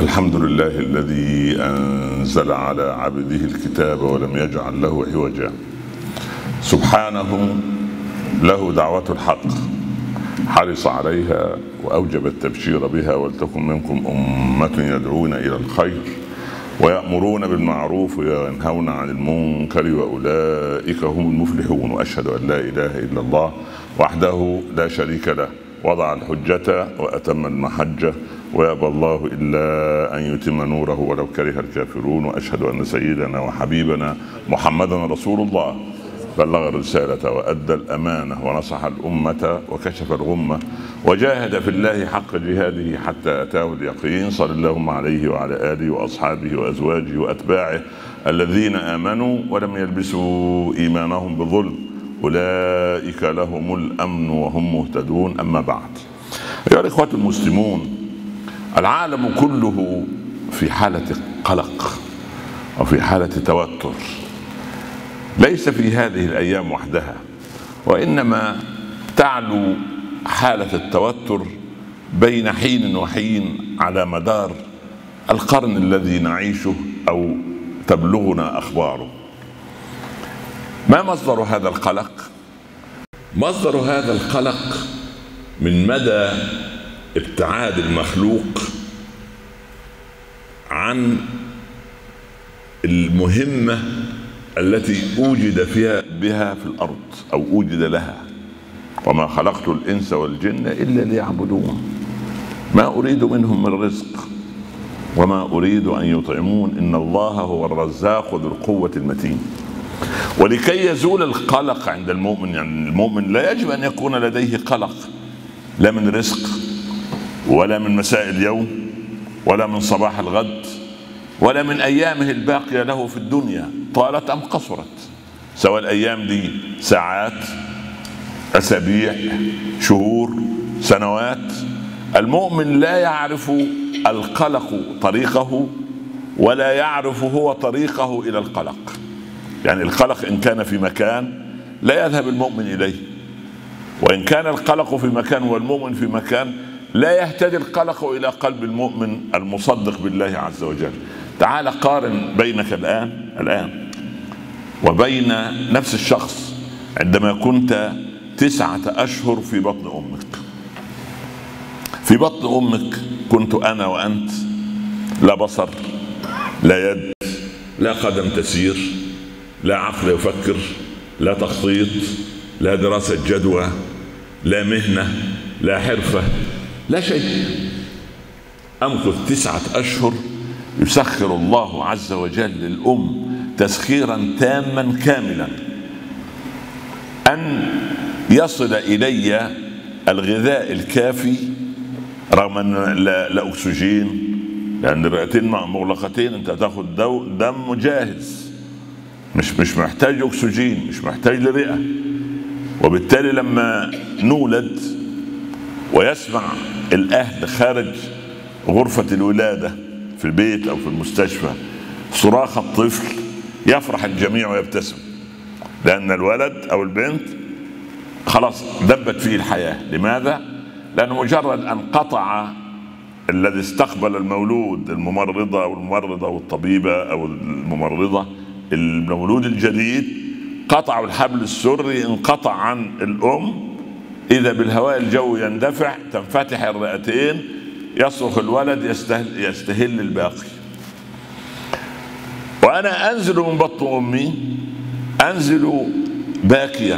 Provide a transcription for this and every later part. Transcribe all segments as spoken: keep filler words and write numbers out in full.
الحمد لله الذي أنزل على عبده الكتاب ولم يجعل له عوجا. سبحانه له دعوة الحق، حرص عليها وأوجب التبشير بها. ولتكن منكم أمة يدعون إلى الخير ويأمرون بالمعروف وينهون عن المنكر وأولئك هم المفلحون. وأشهد أن لا إله إلا الله وحده لا شريك له، وضع الحجة وأتم المحجة، ويأبى الله إلا أن يتم نوره ولو كره الكافرون. وأشهد أن سيدنا وحبيبنا محمدا رسول الله، بلغ الرسالة وأدى الأمانة ونصح الأمة وكشف الغمة وجاهد في الله حق جهاده حتى أتاه اليقين. صلى اللهم عليه وعلى آله وأصحابه وأزواجه وأتباعه الذين آمنوا ولم يلبسوا إيمانهم بظلم، أولئك لهم الأمن وهم مهتدون. أما بعد، أيها الإخوة المسلمون، العالم كله في حالة قلق وفي حالة توتر، ليس في هذه الأيام وحدها، وإنما تعلو حالة التوتر بين حين وحين على مدار القرن الذي نعيشه أو تبلغنا أخباره. ما مصدر هذا القلق؟ مصدر هذا القلق من مدى ابتعاد المخلوق عن المهمة التي أوجد فيها بها في الأرض أو أوجد لها. وما خلقت الإنس والجن إلا ليعبدون ما أريد منهم من رزق وما أريد أن يطعمون إن الله هو الرزاق ذو القوة المتين. ولكي يزول القلق عند المؤمن، يعني المؤمن لا يجب أن يكون لديه قلق، لا من رزق ولا من مساء اليوم ولا من صباح الغد ولا من أيامه الباقية له في الدنيا، طالت أم قصرت، سواء الأيام دي ساعات، أسابيع، شهور، سنوات. المؤمن لا يعرف القلق طريقه ولا يعرف هو طريقه إلى القلق. يعني القلق إن كان في مكان لا يذهب المؤمن إليه، وإن كان القلق في مكان والمؤمن في مكان لا يهتدي القلق إلى قلب المؤمن المصدق بالله عز وجل. تعال قارن بينك الآن الآن وبين نفس الشخص عندما كنت تسعة أشهر في بطن أمك. في بطن أمك كنت أنا وأنت، لا بصر، لا يد، لا قدم تسير، لا عقل يفكر، لا تخطيط، لا دراسة جدوى، لا مهنة، لا حرفة، لا شيء. أمكث تسعة أشهر يسخر الله عز وجل للأم تسخيرا تاما كاملا، أن يصل إلي الغذاء الكافي رغم أن لا, لا أكسجين، لأن الرئتين مغلقتين، أنت تأخذ دم جاهز، مش مش محتاج أكسجين، مش محتاج لرئة. وبالتالي لما نولد ويسمع الأهل خارج غرفة الولادة في البيت أو في المستشفى صراخ الطفل، يفرح الجميع ويبتسم، لأن الولد أو البنت خلاص دبت فيه الحياة. لماذا؟ لأنه مجرد أن قطع الذي استقبل المولود، الممرضة أو الممرضة أو الطبيبة أو الممرضة، المولود الجديد، قطعوا الحبل السري، انقطع عن الأم، إذا بالهواء الجوي يندفع، تنفتح الرئتين، يصرخ الولد، يستهل, يستهل الباقي. وأنا أنزل من بطن أمي، أنزل باكيا،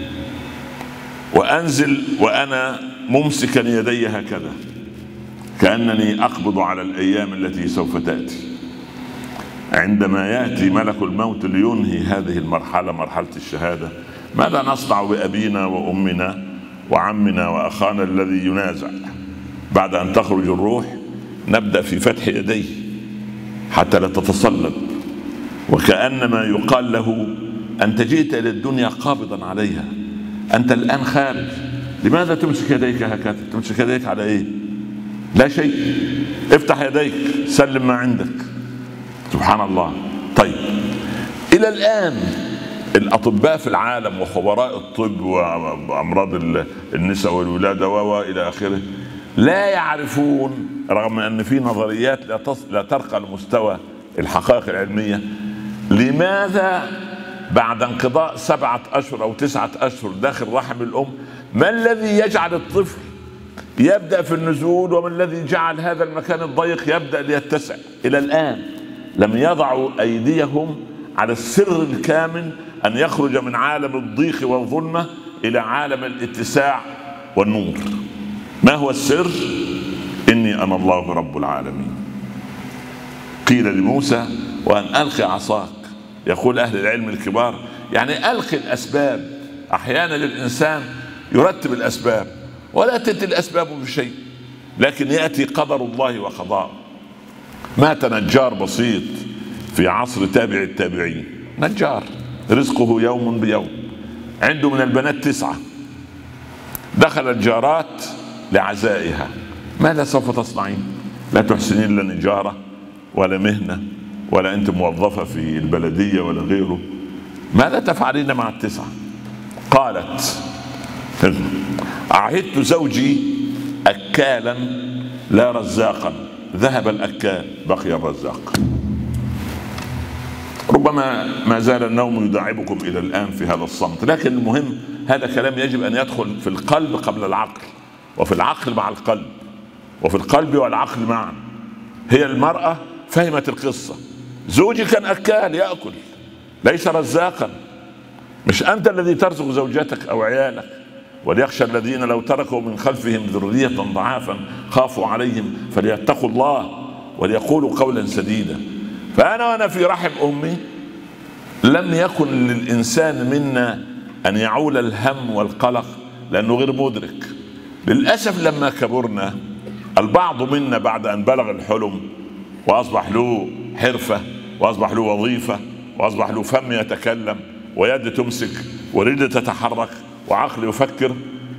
وأنزل وأنا ممسكا يدي هكذا، كأنني أقبض على الأيام التي سوف تأتي. عندما يأتي ملك الموت لينهي هذه المرحلة، مرحلة الشهادة، ماذا نصنع بأبينا وأمنا وعمنا وأخانا الذي ينازع؟ بعد أن تخرج الروح نبدأ في فتح يديه حتى لا تتصلب، وكأنما يقال له: أنت جئت إلى الدنيا قابضا عليها، أنت الآن خارج، لماذا تمسك يديك هكذا؟ تمسك يديك على إيه؟ لا شيء، افتح يديك، سلم ما عندك. سبحان الله. طيب، إلى الآن الأطباء في العالم وخبراء الطب وأمراض النساء والولادة وإلى آخره لا يعرفون رغم أن في نظريات لا, لا ترقى لمستوى الحقائق العلمية، لماذا بعد انقضاء سبعة أشهر أو تسعة أشهر داخل رحم الأم ما الذي يجعل الطفل يبدأ في النزول، وما الذي جعل هذا المكان الضيق يبدأ ليتسع؟ إلى الآن لم يضعوا أيديهم على السر الكامن أن يخرج من عالم الضيق والظلمة إلى عالم الاتساع والنور. ما هو السر؟ إني أنا الله رب العالمين. قيل لموسى وأن ألقي عصاك، يقول أهل العلم الكبار يعني ألقي الأسباب. أحيانا الإنسان يرتب الأسباب ولا تأتي الأسباب بشيء، لكن يأتي قدر الله وقضاء. مات نجار بسيط في عصر تابع التابعين، نجار رزقه يوم بيوم، عنده من البنات تسعة، دخل الجارات لعزائها: ماذا سوف تصنعين؟ لا تحسنين لا نجارة ولا مهنة ولا أنت موظفة في البلدية ولا غيره، ماذا تفعلين مع التسعة؟ قالت: أعهدت زوجي أكالا لا رزاقا، ذهب الأكال بقي الرزاق. ربما ما زال النوم يداعبكم إلى الآن في هذا الصمت، لكن المهم هذا كلام يجب أن يدخل في القلب قبل العقل، وفي العقل مع القلب، وفي القلب والعقل معا. هي المرأة فهمت القصة، زوجي كان أكال يأكل ليس رزاقا. مش أنت الذي ترزق زوجتك أو عيالك. وليخشى الذين لو تركوا من خلفهم ذرية ضعافا خافوا عليهم فليتقوا الله وليقولوا قولا سديدا. فأنا وأنا في رحم أمي لم يكن للإنسان منا أن يعول الهم والقلق لأنه غير مدرك. للأسف لما كبرنا البعض منا بعد أن بلغ الحلم وأصبح له حرفة وأصبح له وظيفة وأصبح له فم يتكلم ويد تمسك ورجل تتحرك وعقل يفكر،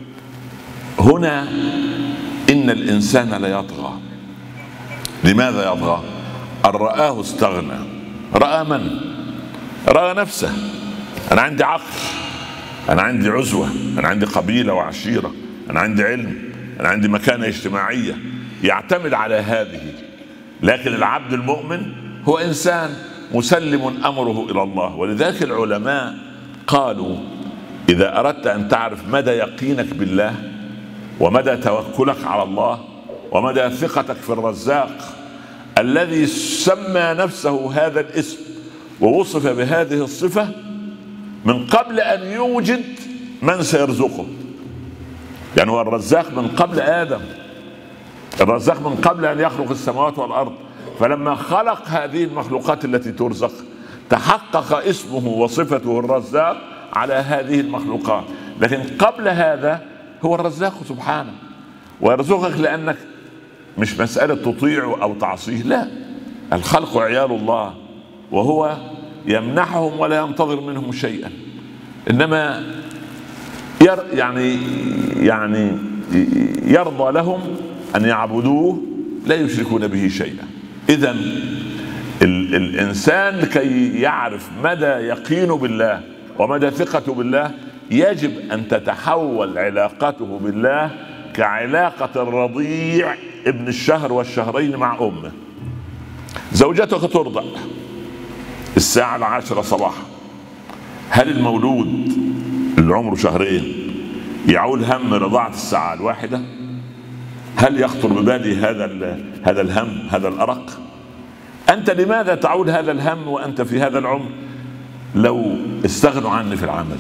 هنا إن الإنسان لا يطغى. لماذا يطغى؟ أن رآه استغنى. رأى من؟ رأى نفسه. أنا عندي عقل، أنا عندي عزوة، أنا عندي قبيلة وعشيرة، أنا عندي علم، أنا عندي مكانة اجتماعية، يعتمد على هذه. لكن العبد المؤمن هو إنسان مسلم أمره إلى الله. ولذلك العلماء قالوا: إذا أردت أن تعرف مدى يقينك بالله ومدى توكلك على الله ومدى ثقتك في الرزاق الذي سمى نفسه هذا الاسم ووصف بهذه الصفة من قبل أن يوجد من سيرزقه. يعني هو الرزاق من قبل آدم، الرزاق من قبل أن يخلق السماوات والأرض. فلما خلق هذه المخلوقات التي ترزق تحقق اسمه وصفته الرزاق على هذه المخلوقات. لكن قبل هذا هو الرزاق سبحانه، ويرزقك لأنك مش مسألة تطيعه أو تعصيه، لا، الخلق عيال الله وهو يمنحهم ولا ينتظر منهم شيئا، إنما ير يعني يعني يرضى لهم أن يعبدوه لا يشركون به شيئا. إذن الإنسان لكي يعرف مدى يقينه بالله ومدى ثقته بالله يجب أن تتحول علاقته بالله كعلاقة الرضيع ابن الشهر والشهرين مع أمه. زوجتك ترضع الساعة العاشرة صباحا، هل المولود اللي عمره شهرين يعول هم رضاعة الساعة الواحدة؟ هل يخطر ببالي هذا هذا الهم، هذا الأرق؟ أنت لماذا تعول هذا الهم وأنت في هذا العمر؟ لو استغنوا عني في العمل،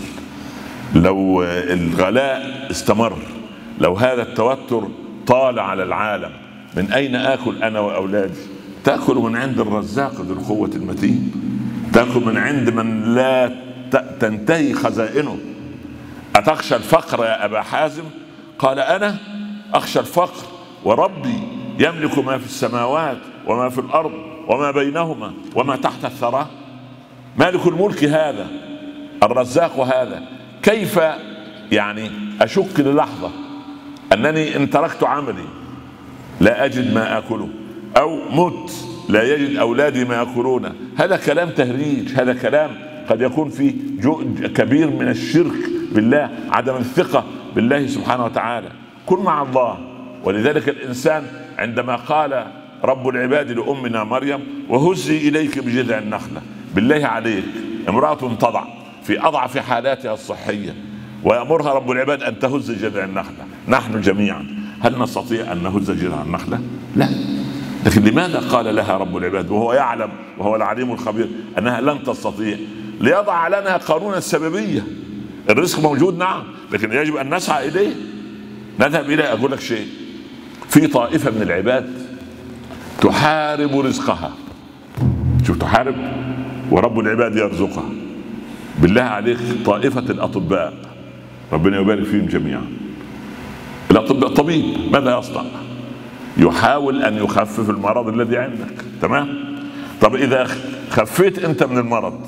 لو الغلاء استمر، لو هذا التوتر طال على العالم، من أين آكل أنا وأولادي؟ تأكل من عند الرزاق ذو القوة المتين، تأكل من عند من لا تنتهي خزائنه. أتخشى الفقر يا أبا حازم؟ قال: أنا أخشى الفقر وربي يملك ما في السماوات وما في الأرض وما بينهما وما تحت الثرى. مالك الملك هذا، الرزاق هذا. كيف يعني أشك للحظة أنني إن تركت عملي لا أجد ما أكله، أو مت لا يجد أولادي ما يأكلون؟ هذا كلام تهريج، هذا كلام قد يكون فيه كبير من الشرك بالله، عدم الثقة بالله سبحانه وتعالى. كن مع الله ولذلك الإنسان عندما قال رب العباد لأمنا مريم وهزي إليك بجذع النخلة، بالله عليك امرأة تضع في أضعف حالاتها الصحية ويأمرها رب العباد أن تهز جذع النخلة، نحن جميعا هل نستطيع أن نهز جذع النخلة؟ لا. لكن لماذا قال لها رب العباد وهو يعلم وهو العليم الخبير أنها لن تستطيع؟ ليضع لنا قانون السببية. الرزق موجود نعم، لكن يجب أن نسعى إليه، نذهب إليه. أقول لك شيء، في طائفة من العباد تحارب رزقها، شوف تحارب ورب العباد يرزقها. بالله عليك طائفة الأطباء ربنا يبارك فيهم جميعا، الأطباء طبيب ماذا يصنع؟ يحاول أن يخفف المرض الذي عندك، تمام؟ طب إذا خفيت أنت من المرض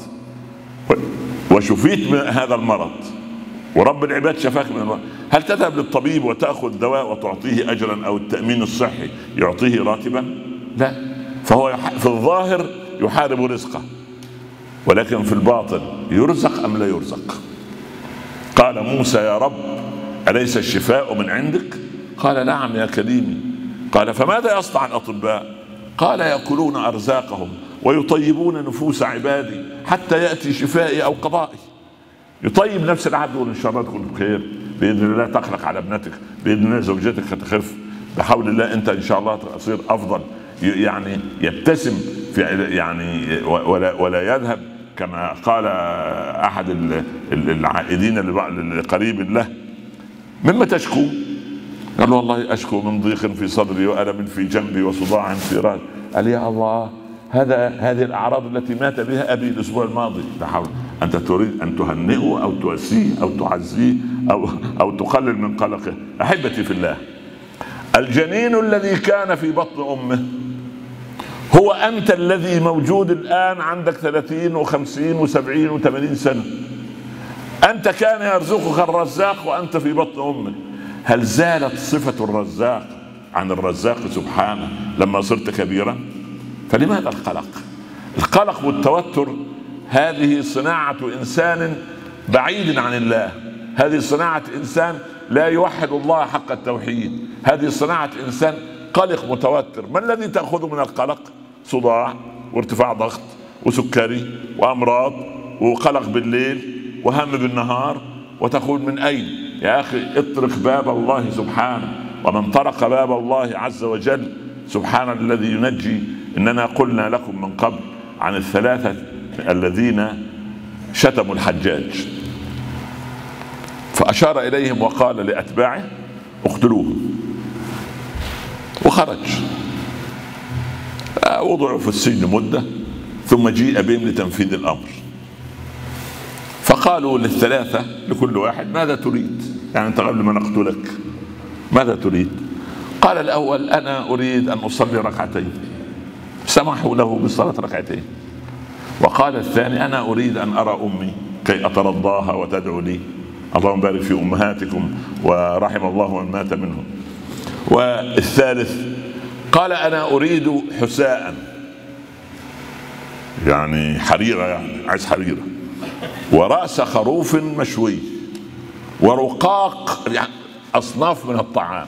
وشفيت من هذا المرض ورب العباد شفاك من المرض، هل تذهب للطبيب وتأخذ دواء وتعطيه أجرا أو التأمين الصحي يعطيه راتبا؟ لا. فهو في الظاهر يحارب رزقه، ولكن في الباطن يرزق أم لا يرزق؟ قال موسى يا رب أليس الشفاء من عندك؟ قال نعم يا كريمي. قال فماذا يصنع الأطباء؟ قال يأكلون أرزاقهم ويطيبون نفوس عبادي حتى يأتي شفائي أو قضائي. يطيب نفس العبد وإن شاء الله تكون بخير بإذن الله، تخلق على ابنتك بإذن الله، زوجتك تخف بحول الله، أنت إن شاء الله تصير أفضل، يعني يبتسم في يعني ولا ولا يذهب كما قال أحد العائدين لقريب له مما تشكو؟ قال والله أشكو من ضيق في صدري وألم في جنبي وصداع في رأسي. قال يا الله هذا هذه الأعراض التي مات بها أبي الأسبوع الماضي. لا حول. أنت تريد أن تهنئه أو تؤسيه أو تعزيه أو أو تقلل من قلقه. أحبتي في الله، الجنين الذي كان في بطن أمه هو أنت الذي موجود الآن عندك ثلاثين وخمسين وسبعين وثمانين سنة. أنت كان يرزقك الرزاق وأنت في بطن أمك. هل زالت صفة الرزاق عن الرزاق سبحانه لما صرت كبيرا؟ فلماذا القلق؟ القلق والتوتر هذه صناعة إنسان بعيد عن الله، هذه صناعة إنسان لا يوحد الله حق التوحيد، هذه صناعة إنسان قلق متوتر. ما الذي تأخذه من القلق؟ صداع وارتفاع ضغط وسكري وأمراض وقلق بالليل وهم بالنهار. وتقول من أين؟ يا أخي اطرق باب الله سبحانه، ومن طرق باب الله عز وجل سبحان الذي ينجي. إننا قلنا لكم من قبل عن الثلاثة الذين شتموا الحجاج، فأشار إليهم وقال لأتباعه اقتلوهم، وخرج. وضعوا في السجن مدة ثم جيء بهم لتنفيذ الأمر. فقالوا للثلاثة لكل واحد ماذا تريد؟ يعني أنت قبل ما نقتلك ماذا تريد؟ قال الأول أنا أريد أن أصلي ركعتين، سمحوا له بصلاة ركعتين. وقال الثاني أنا أريد أن أرى أمي كي أترضاها وتدعو لي. اللهم بارك في أمهاتكم ورحم الله من مات منهم. والثالث قال أنا أريد حساء، يعني حريرة، يعني عايز حريرة، ورأس خروف مشوي، ورقاق، يعني أصناف من الطعام.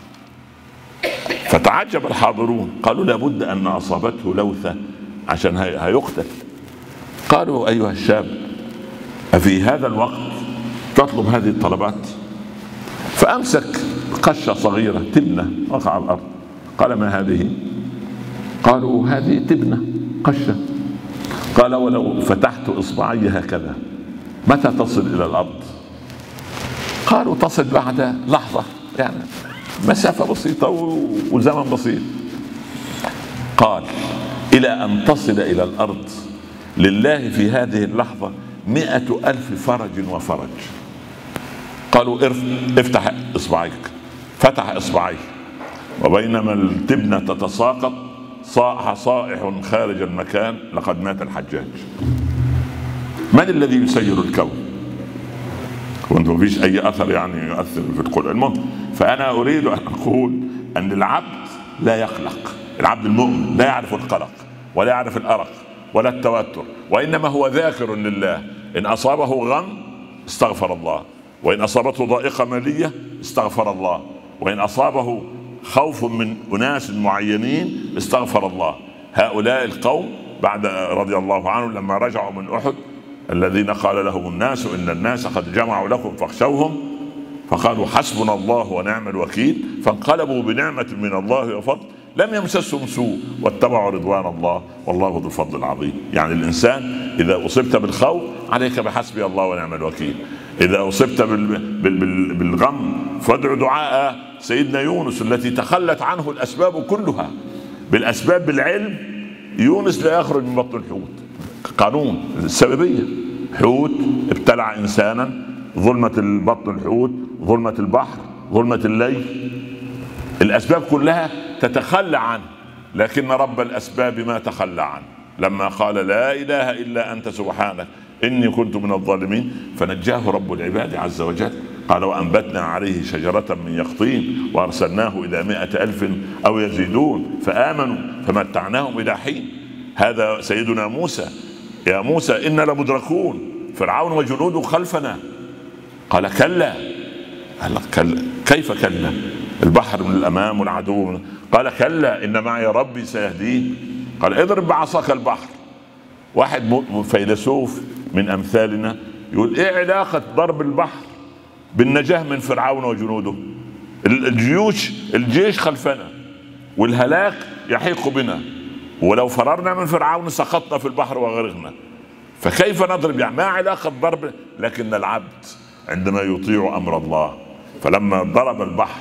فتعجب الحاضرون، قالوا لابد أن أصابته لوثة عشان هيقتل. قالوا أيها الشاب أفي هذا الوقت تطلب هذه الطلبات؟ فأمسك قشة صغيرة تبنة وقع على الأرض. قال ما هذه؟ قالوا هذه تبنة قشة. قال ولو فتحت إصبعي هكذا متى تصل إلى الأرض؟ قالوا تصل بعد لحظة، يعني مسافة بسيطة وزمن بسيط. قال إلى أن تصل إلى الأرض لله في هذه اللحظة مئة ألف فرج وفرج. قالوا افتح إصبعيك، فتح إصبعيه، وبينما التبنة تتساقط صاح صائح خارج المكان لقد مات الحجاج. من الذي يسير الكون؟ وانت ما فيش أي أثر يعني يؤثر في القلب. المهم، فأنا أريد أن أقول أن العبد لا يقلق، العبد المؤمن لا يعرف القلق ولا يعرف الأرق ولا التوتر، وإنما هو ذاكر لله. إن أصابه غم استغفر الله، وإن أصابته ضائقة مالية استغفر الله، وإن أصابه خوف من أناس معينين استغفر الله. هؤلاء القوم بعد رضي الله عنهم لما رجعوا من أحد الذين قال لهم الناس إن الناس قد جمعوا لكم فاخشوهم فقالوا حسبنا الله ونعم الوكيل، فانقلبوا بنعمة من الله وفضل لم يمسسهم سوء واتبعوا رضوان الله والله ذو الفضل العظيم. يعني الإنسان إذا أصبت بالخوف عليك بحسبي الله ونعم الوكيل، إذا أصبت بالغم فادع دعاء سيدنا يونس التي تخلت عنه الأسباب كلها. بالأسباب بالعلم يونس لا يخرج من بطن الحوت، قانون السببية، حوت ابتلع إنسانا، ظلمة البطن الحوت، ظلمة البحر، ظلمة الليل، الأسباب كلها تتخلى عنه، لكن رب الأسباب ما تخلى عنه لما قال لا إله إلا أنت سبحانك إني كنت من الظالمين فنجاه رب العباد عز وجل. قال وأنبتنا عليه شجرة من يقطين وأرسلناه إلى مائة ألف أو يزيدون فآمنوا فمتعناهم إلى حين. هذا سيدنا موسى، يا موسى إنا لمدركون فرعون وجنوده خلفنا. قال كلا. قال كلا كيف كلا؟ البحر من الأمام والعدو من... قال كلا إن معي ربي سيهدين. قال اضرب بعصاك البحر. واحد فيلسوف من أمثالنا يقول ايه علاقة ضرب البحر بالنجاة من فرعون وجنوده؟ الجيوش الجيش خلفنا والهلاك يحيق بنا، ولو فررنا من فرعون سقطنا في البحر وغرقنا، فكيف نضرب؟ يعني ما علاقة ضرب؟ لكن العبد عندما يطيع أمر الله فلما ضرب البحر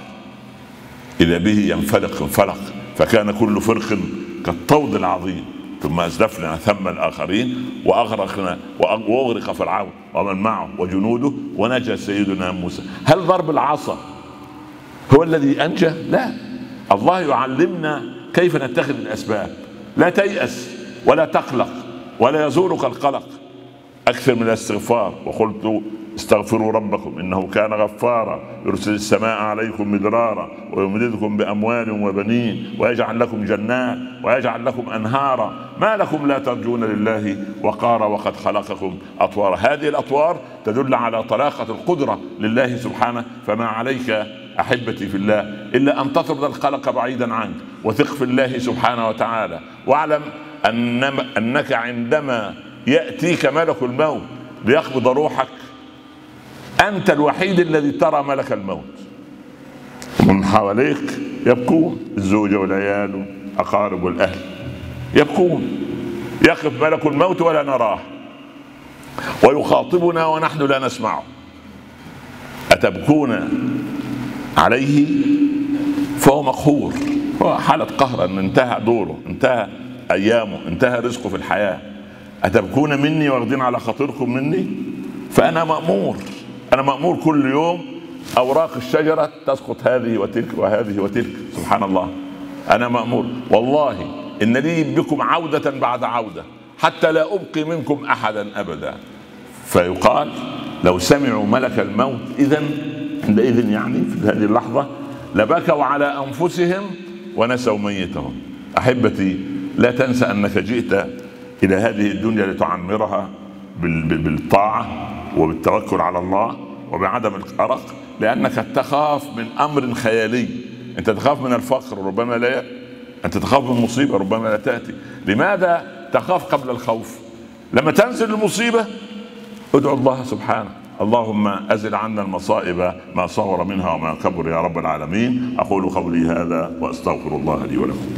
إذا به ينفلق انفلق فكان كل فرق كالطود العظيم، ثم أزلفنا ثم الآخرين وأغرقنا وأغرق فرعون ومن معه وجنوده ونجى سيدنا موسى. هل ضرب العصا هو الذي أنجى؟ لا، الله يعلمنا كيف نتخذ الأسباب. لا تيأس ولا تقلق ولا يزورك القلق، أكثر من الاستغفار. وقلت استغفروا ربكم إنه كان غفارا يرسل السماء عليكم مدرارا ويمددكم بأموال وبنين ويجعل لكم جنات ويجعل لكم أنهارا ما لكم لا ترجون لله وقارا وقد خلقكم أطوارا. هذه الأطوار تدل على طلاقة القدرة لله سبحانه. فما عليك أحبتي في الله إلا أن تطرد القلق بعيدا عنك وثق في الله سبحانه وتعالى، واعلم أن أنك عندما يأتيك ملك الموت ليقبض روحك أنت الوحيد الذي ترى ملك الموت، ومن حواليك يبكون، الزوجة والعيال والأقارب والأهل يبكون. يقف ملك الموت ولا نراه ويخاطبنا ونحن لا نسمعه. أتبكون عليه؟ فهو مقهور، هو حالة قهر أن انتهى دوره، انتهى أيامه، انتهى رزقه في الحياة. أتبكون مني واخدين على خاطركم مني؟ فأنا مأمور، أنا مأمور كل يوم أوراق الشجرة تسقط هذه وتلك وهذه وتلك، سبحان الله. أنا مأمور والله إن لي بكم عودة بعد عودة حتى لا أبقي منكم أحدا أبدا. فيقال لو سمعوا ملك الموت إذن عندئذ يعني في هذه اللحظة لبكوا على أنفسهم ونسوا ميتهم. أحبتي لا تنسى أنك جئت إلى هذه الدنيا لتعمرها بالطاعة وبالتوكل على الله وبعدم الأرق، لأنك تخاف من أمر خيالي. أنت تخاف من الفقر ربما لا ي... أنت تخاف من مصيبة ربما لا تأتي. لماذا تخاف قبل الخوف؟ لما تنزل المصيبة ادعو الله سبحانه، اللهم أزل عنا المصائب ما صغر منها وما كبر يا رب العالمين. أقول قولي هذا وأستغفر الله لي ولكم.